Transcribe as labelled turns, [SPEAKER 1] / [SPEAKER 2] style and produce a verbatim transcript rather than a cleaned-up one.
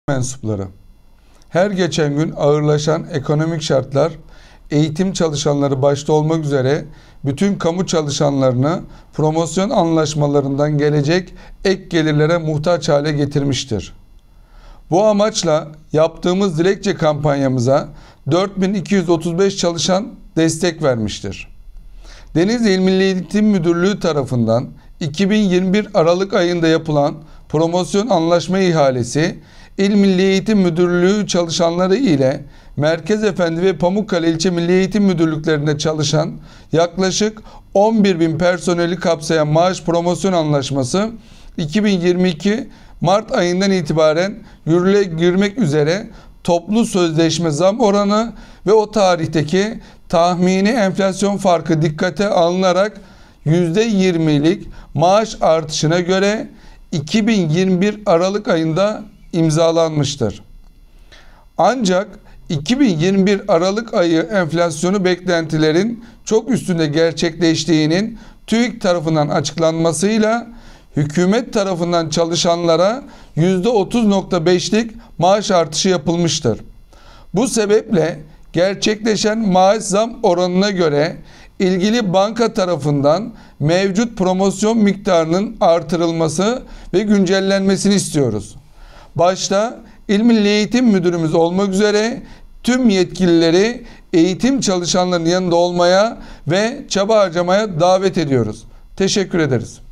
[SPEAKER 1] mensupları. Her geçen gün ağırlaşan ekonomik şartlar, eğitim çalışanları başta olmak üzere bütün kamu çalışanlarını promosyon anlaşmalarından gelecek ek gelirlere muhtaç hale getirmiştir. Bu amaçla yaptığımız dilekçe kampanyamıza dört bin iki yüz otuz beş çalışan destek vermiştir. Denizli İl Milli Eğitim Müdürlüğü tarafından iki bin yirmi bir Aralık ayında yapılan promosyon anlaşma ihalesi, İl Milli Eğitim Müdürlüğü çalışanları ile Merkezefendi ve Pamukkale İlçe Milli Eğitim Müdürlüklerinde çalışan yaklaşık on bir bin personeli kapsayan maaş promosyon anlaşması iki bin yirmi iki Mart ayından itibaren yürürlüğe girmek üzere toplu sözleşme zam oranı ve o tarihteki tahmini enflasyon farkı dikkate alınarak yüzde yirmilik maaş artışına göre iki bin yirmi bir Aralık ayında imzalanmıştır. Ancak iki bin yirmi bir Aralık ayı enflasyonu beklentilerin çok üstünde gerçekleştiğinin TÜİK tarafından açıklanmasıyla hükümet tarafından çalışanlara yüzde otuz nokta beşlik maaş artışı yapılmıştır. Bu sebeple gerçekleşen maaş zam oranına göre ilgili banka tarafından mevcut promosyon miktarının artırılması ve güncellenmesini istiyoruz. Başta İl Milli Eğitim Müdürümüz olmak üzere tüm yetkilileri eğitim çalışanlarının yanında olmaya ve çaba harcamaya davet ediyoruz. Teşekkür ederiz.